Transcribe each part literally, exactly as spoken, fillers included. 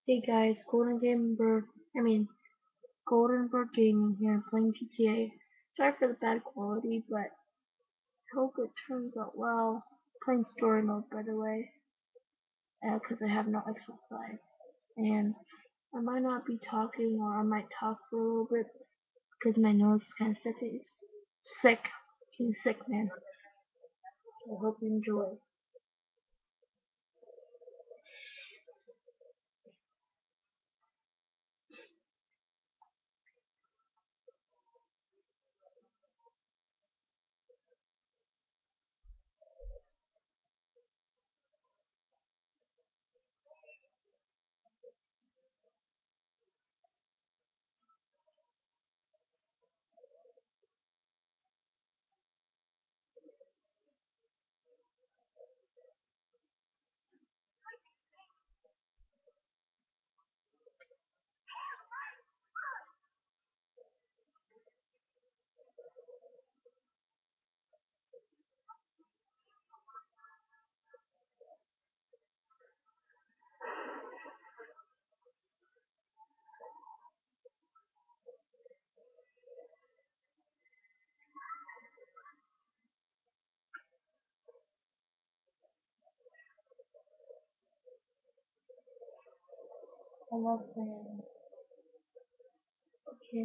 Hey guys, Golden Gamer, I mean, Goldenberg Gaming here, playing G T A. Sorry for the bad quality, but hope it turns out well. Playing story mode, by the way, because I have no Xbox Live. And I might not be talking, or I might talk for a little bit, because my nose is kind of sick. It's sick. He's sick, man. So I hope you enjoy. I love playing. Okay,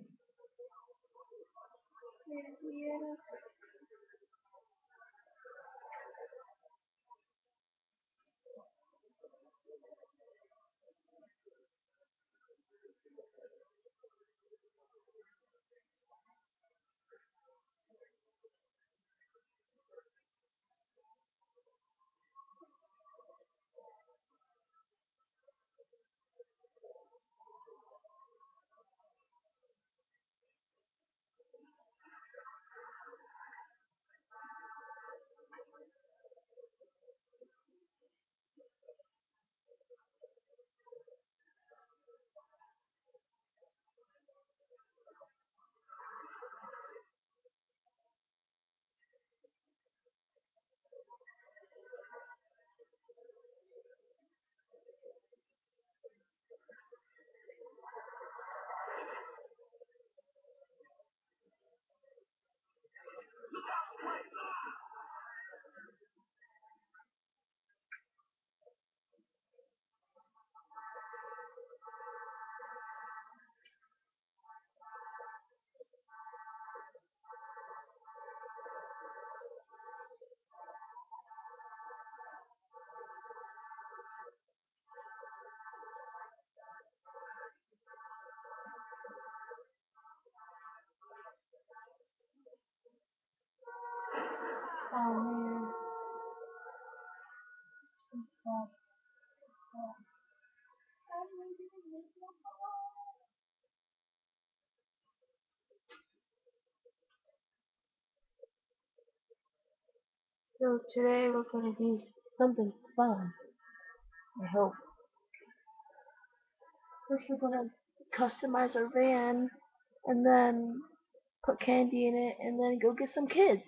yeah. Oh man. So today we're gonna do something fun. I hope. First, we're gonna customize our van, and then put candy in it, and then go get some kids.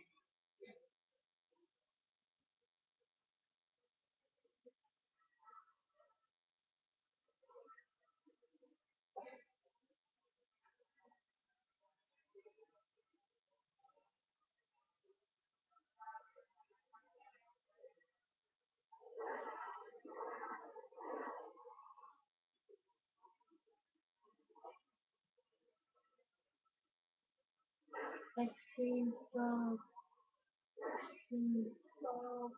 Extreme dog, extreme dog.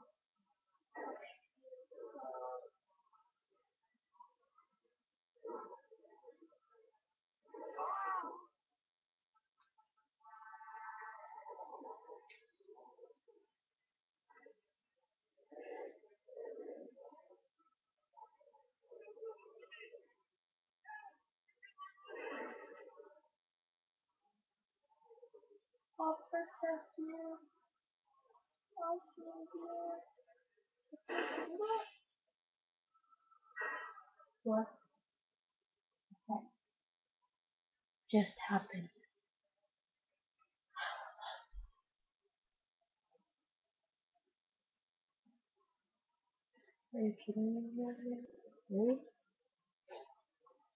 I'll protect you. I'll shield you. What just happened? Are you kidding me? Really?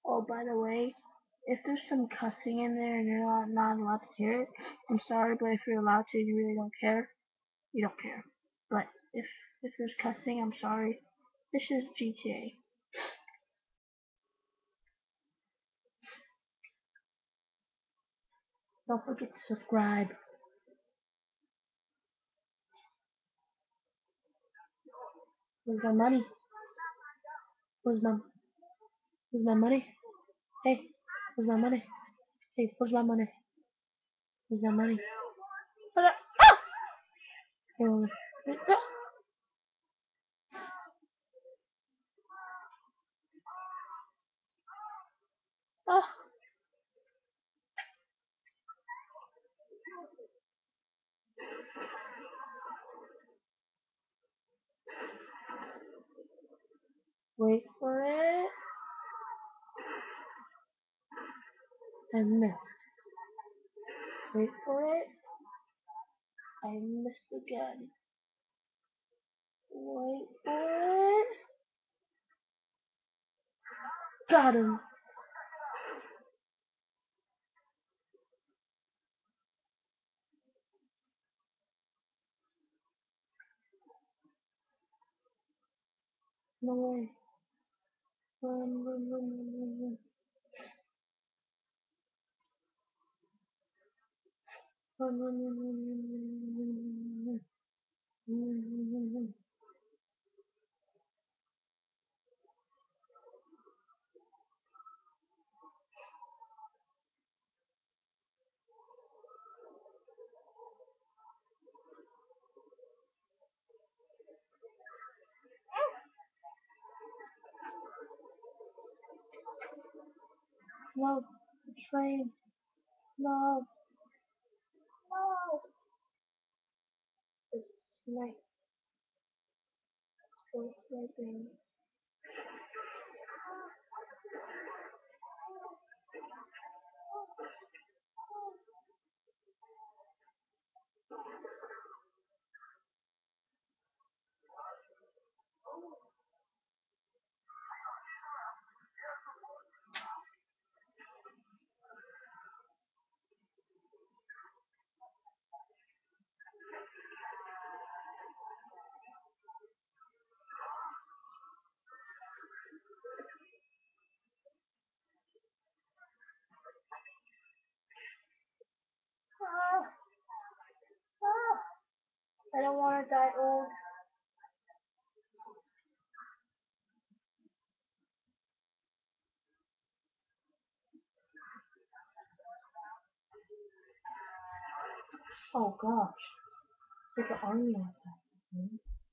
Oh, by the way, if there's some cussing in there and you're not, not allowed to hear it, I'm sorry, but if you're allowed to and you really don't care, you don't care. But if if there's cussing, I'm sorry. This is G T A. Don't forget to subscribe. Where's my money? Where's my Where's my money? Hey, where's my money? Hey, where's my money? Where's my money? Ah! Hey, wait, wait, ah! Ah! Wait for it. I missed. Wait for it. I missed again. Wait for it. Got him. No way. Run, run, run, run, run, run, run, run, run, run, run, run, run, run, run, run. No, the train. No, no. It's night. Still sleeping. Ah, ah. I don't want to die old. Oh gosh. It's like an army outside.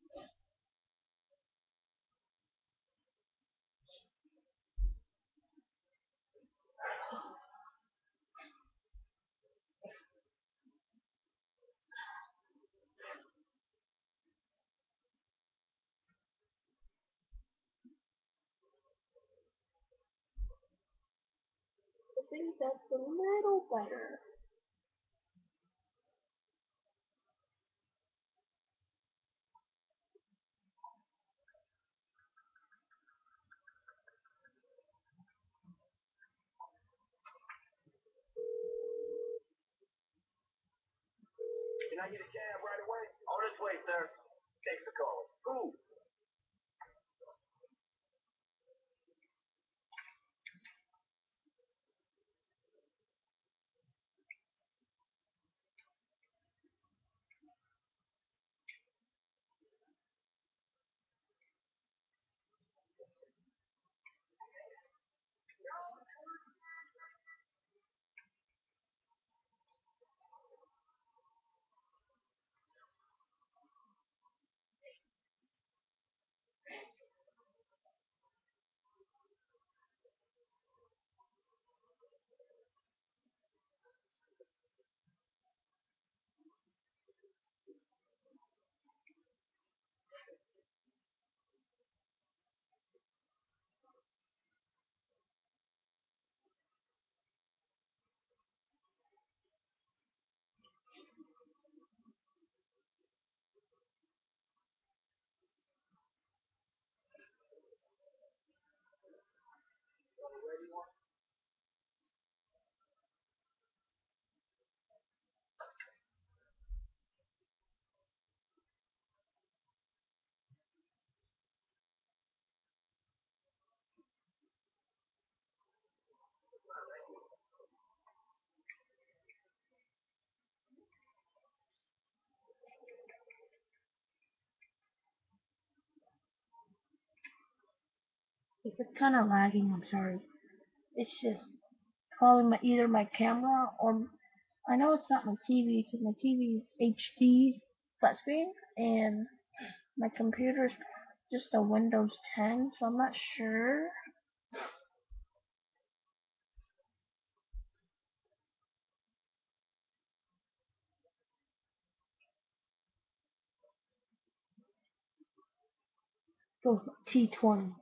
I think that's a little better. If it's kind of lagging, I'm sorry. It's just probably my, either my camera or I know it's not my T V because my T V is H D flat screen and my computer is just a Windows ten, so I'm not sure. So T twenty.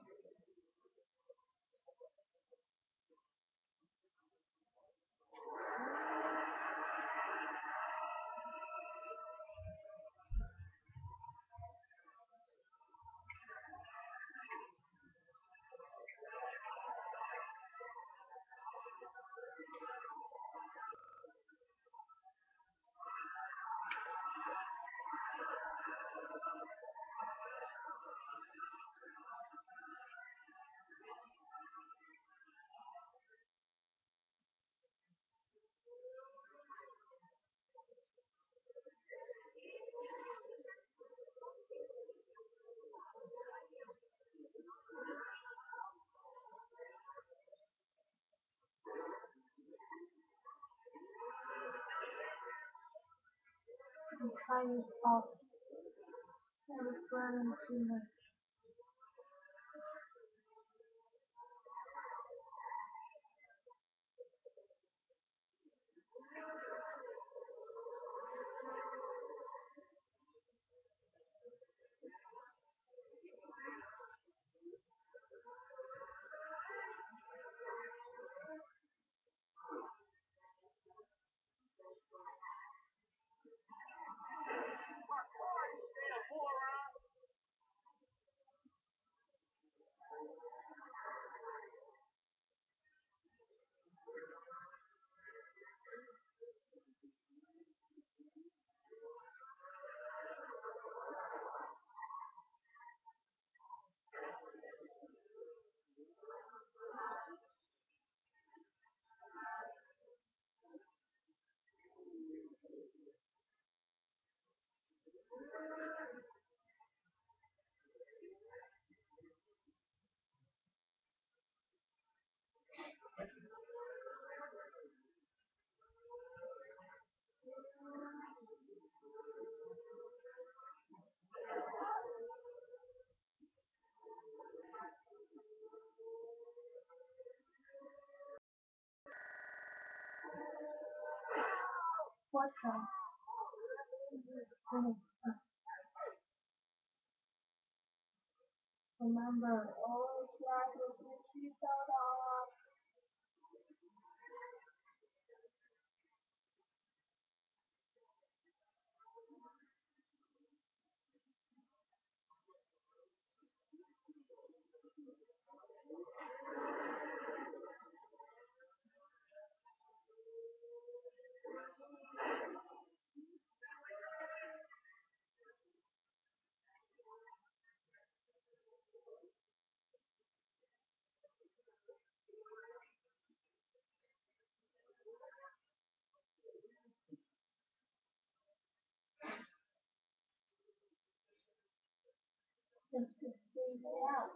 I'm trying to stop. I was running too much. What the? Oh, remember, always ride with your seatbelt on. Just to stay out.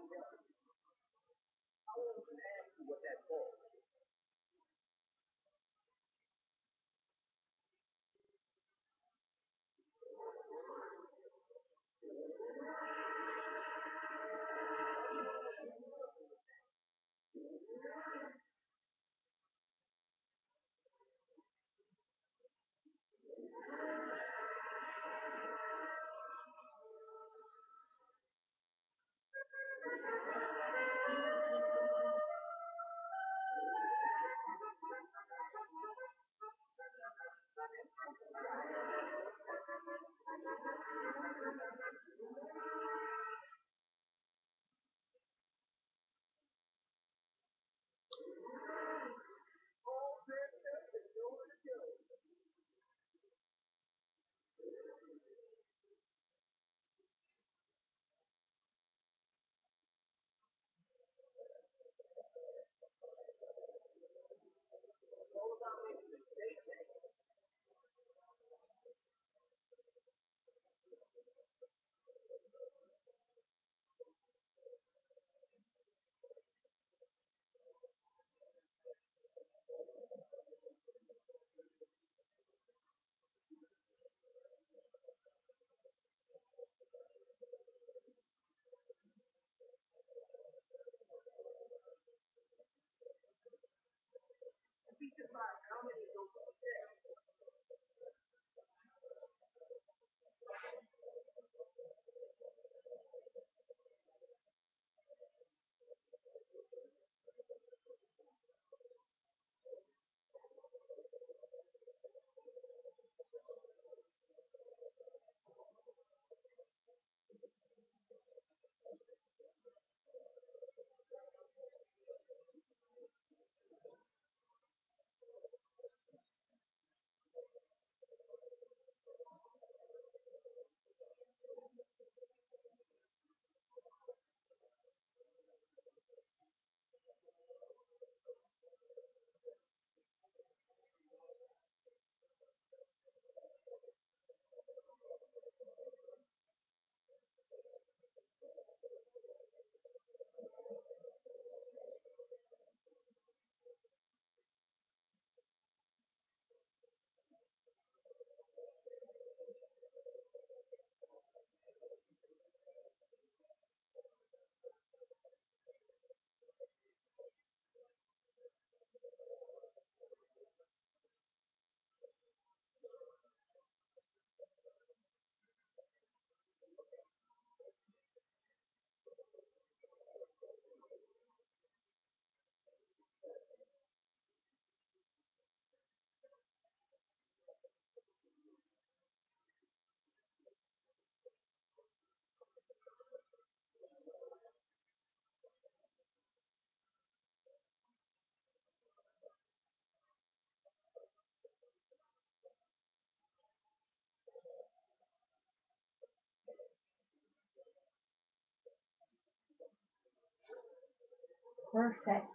Perfect.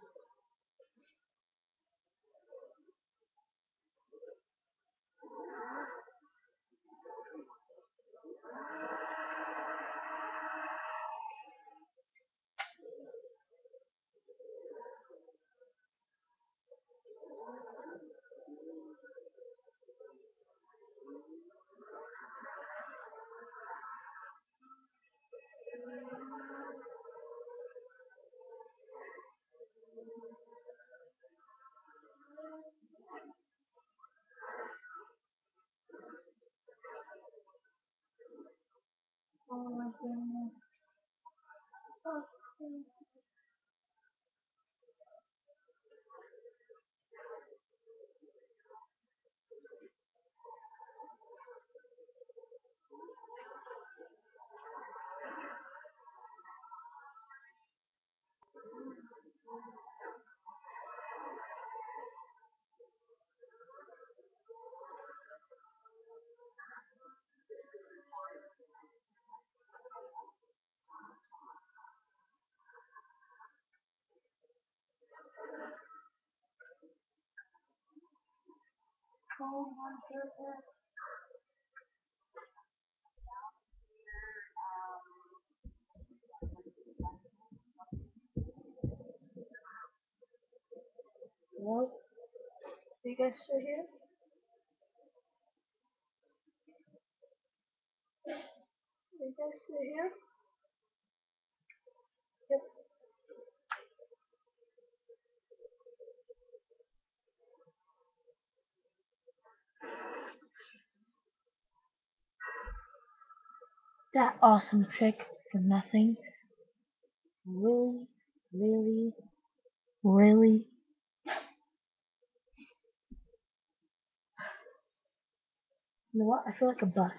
Oh my goodness. Okay. Oh my goodness. Nope. You guys still here? You guys still here? Yep. That awesome trick for nothing. Really, really, really. You know what? I feel like a bus.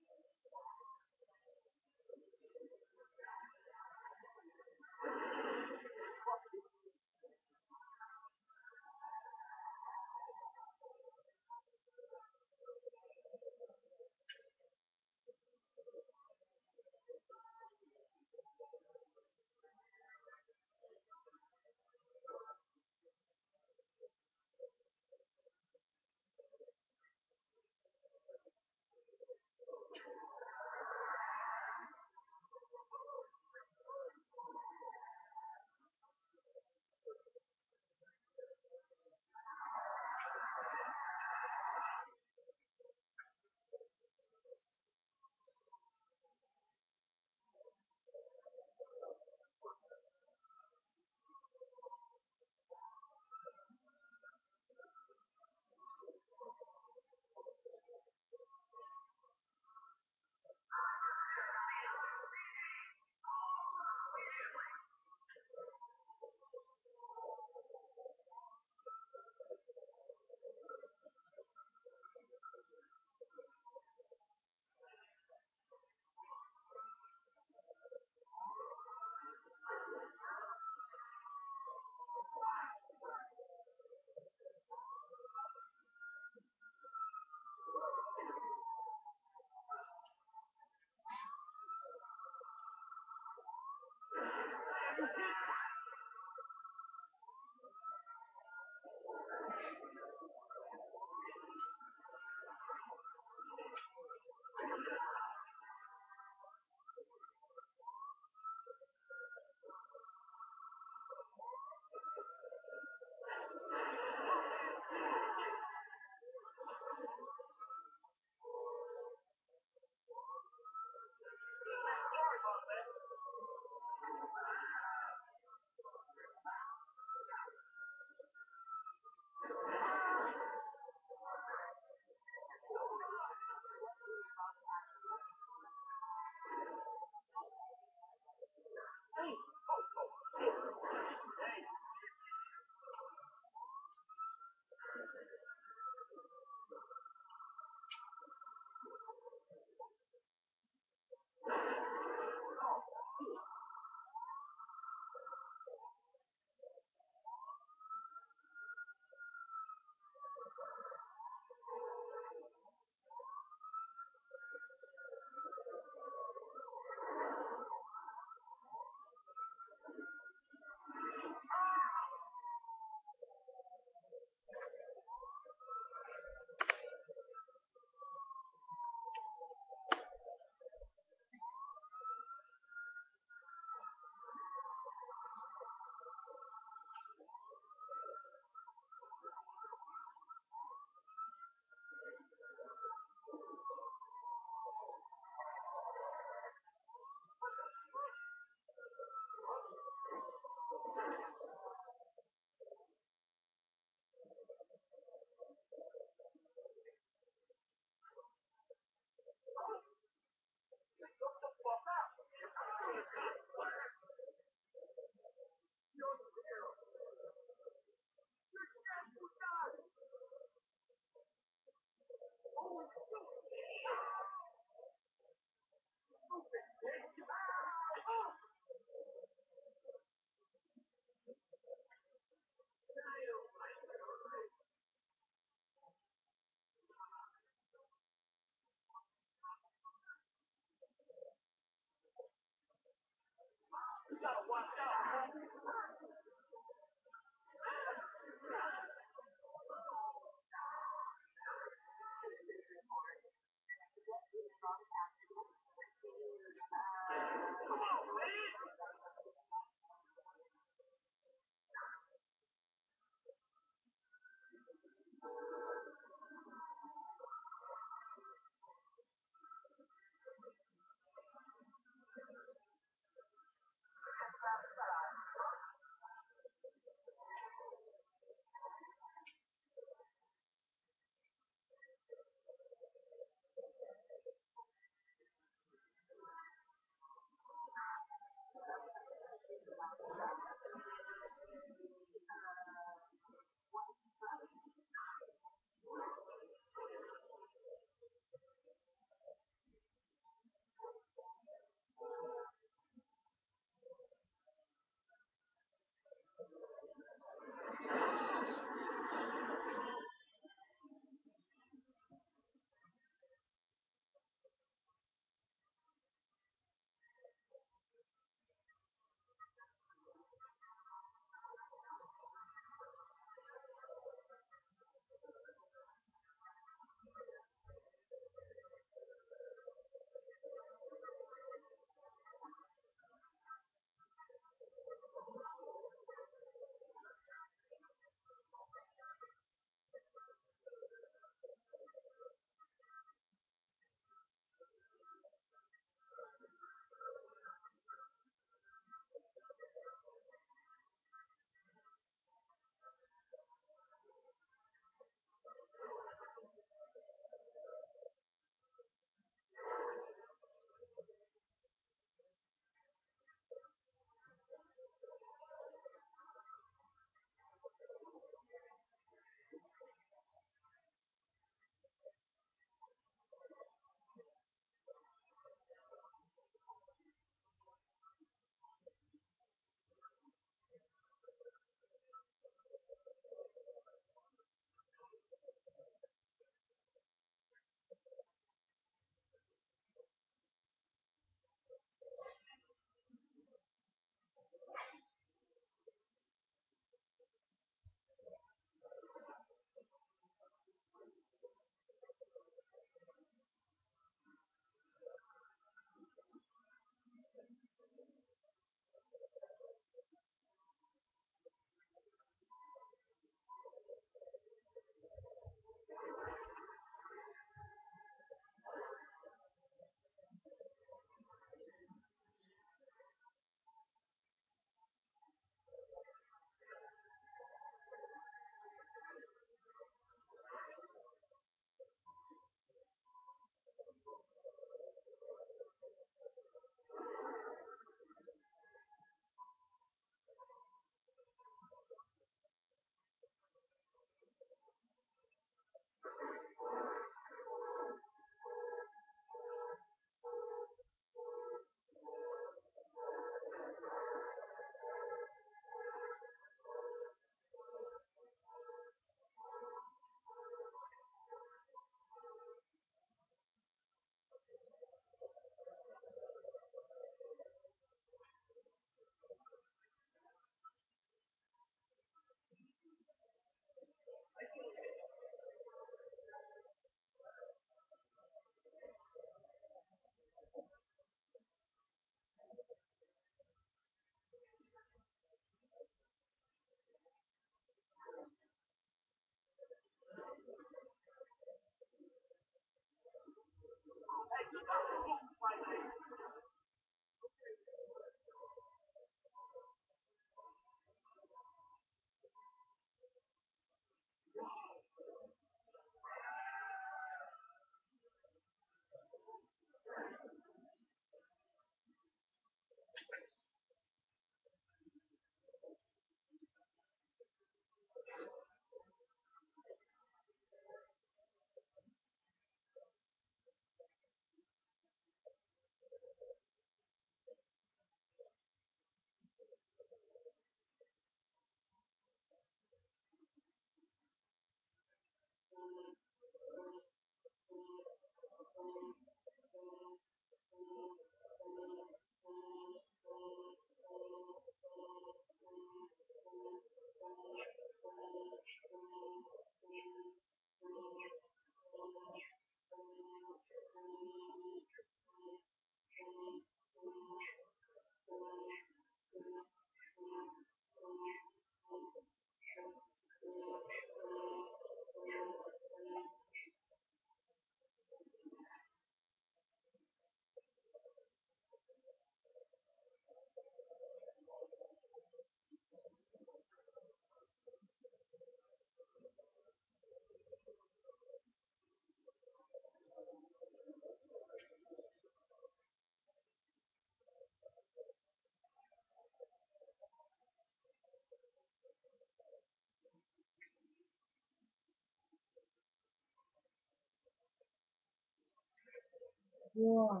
Yeah,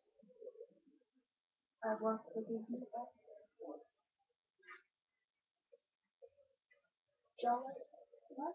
I want to give you that jealous. What?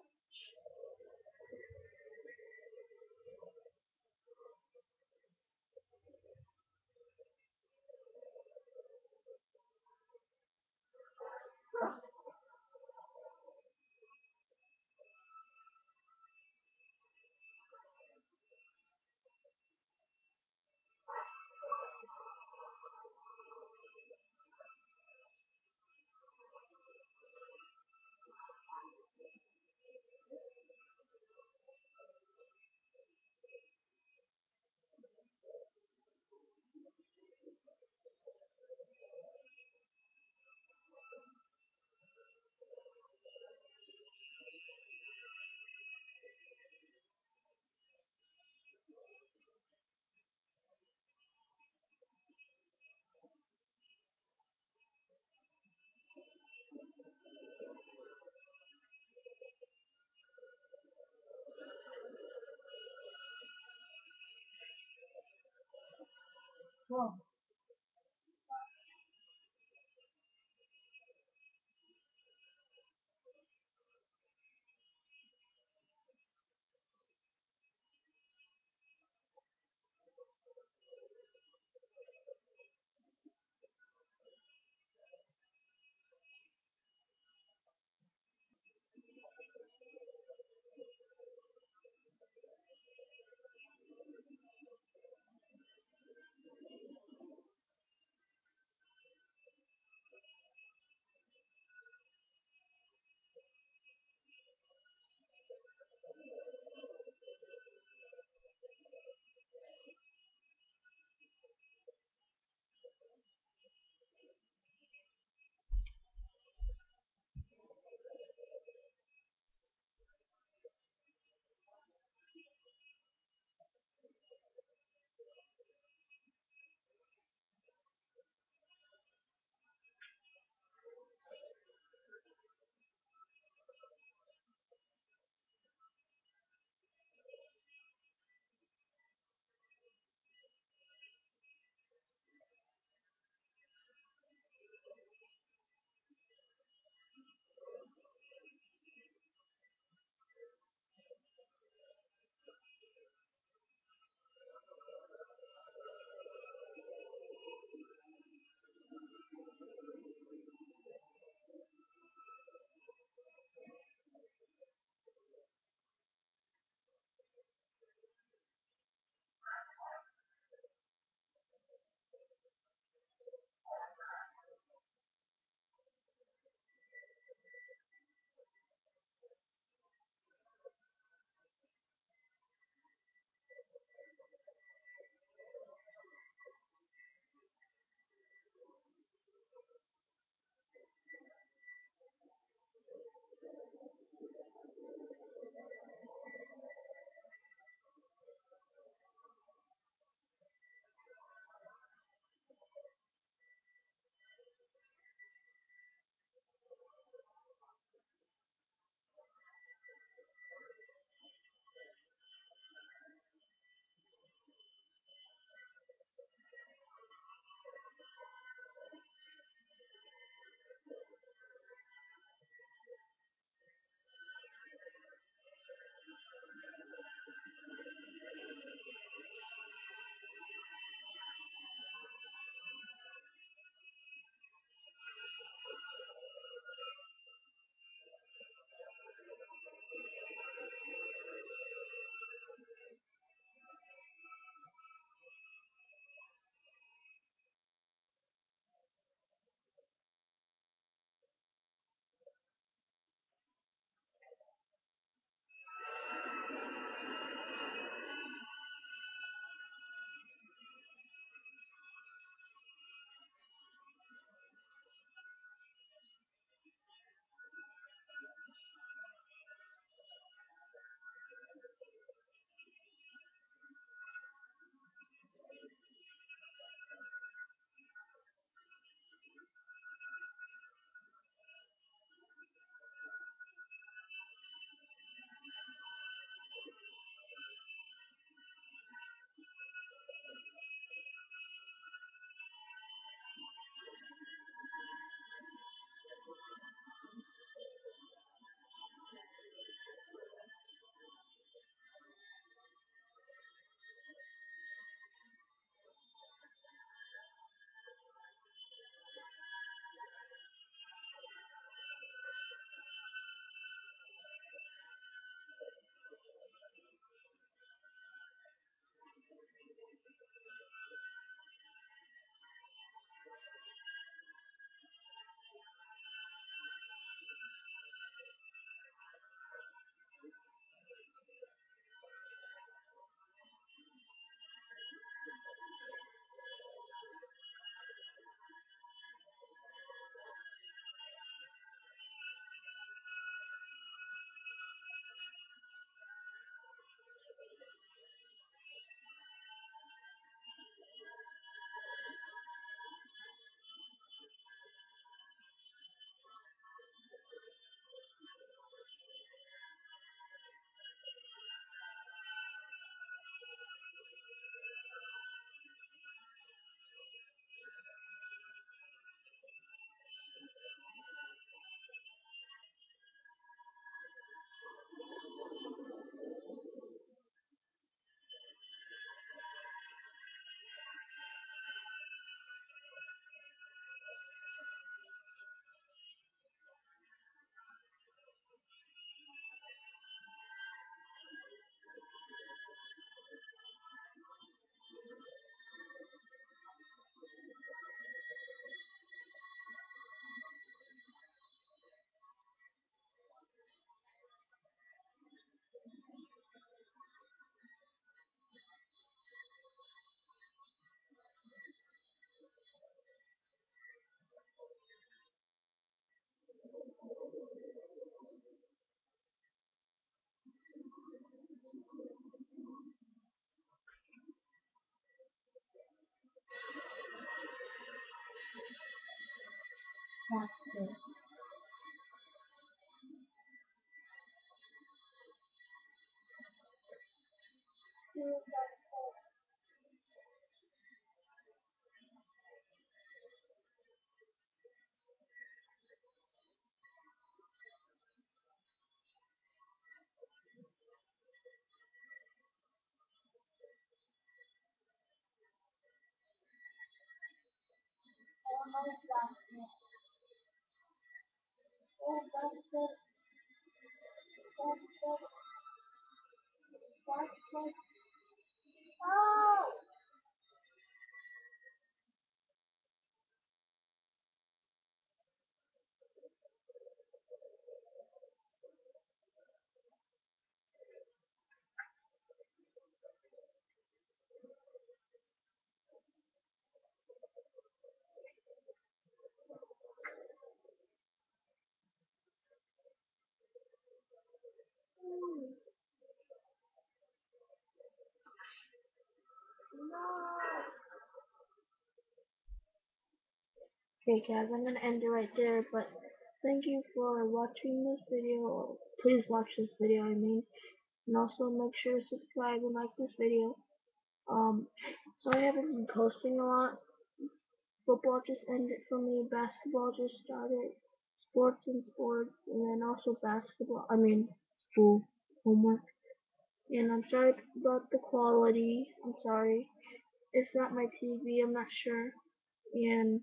Okay guys, I'm gonna end it right there, but thank you for watching this video. Please watch this video, I mean. And also make sure to subscribe and like this video. Um, so I haven't been posting a lot. Football just ended for me. Basketball just started. Sports and sports, and then also basketball. I mean, school homework. And I'm sorry about the quality. I'm sorry. It's not my T V. I'm not sure. And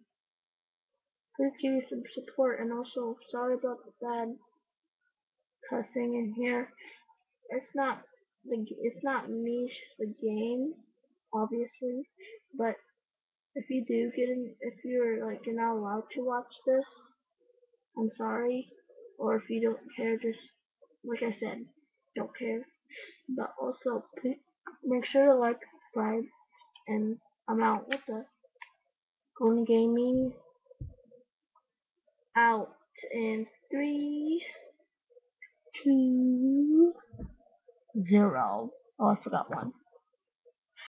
please give me some support. And also, sorry about the bad cussing in here. It's not the. It's not me. It's just the game, obviously. But if you do get in, if you're like you're not allowed to watch this, I'm sorry. Or if you don't care, just like I said, don't care. But also, please make sure to like, subscribe, and I'm out with the Golden Gaming out in three, two, zero. Oh, I forgot one.